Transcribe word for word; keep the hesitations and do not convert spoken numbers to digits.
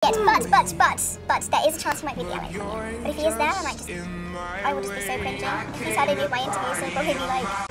weird, but, but, but, but there is a chance he might be the Alex. But if he is there, I might just, I will just be so cringing. If he's had any of my interviews, he'll probably be like,